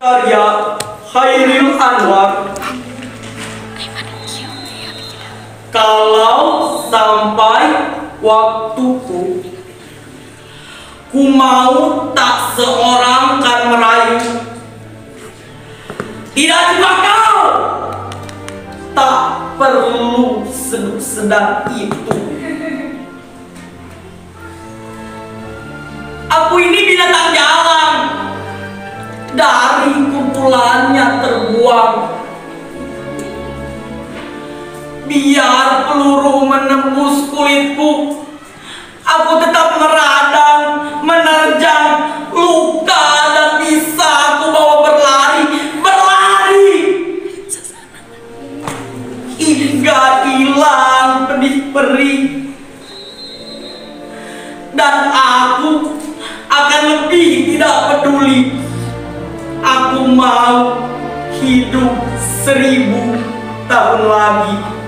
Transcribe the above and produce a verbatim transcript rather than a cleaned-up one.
Karya Khairil Anwar. Kalau sampai waktuku, ku mau tak seorang kan merayu, tidak juga kau, tak perlu sedang itu. Aku ini binatang jalan, dari kumpulannya terbuang. Biar peluru menembus kulitku, aku tetap meradang, menerjang luka, dan bisa aku bawa berlari, berlari hingga hilang pedih perih. Dan aku akan lebih tidak peduli. Aku mau hidup seribu tahun lagi.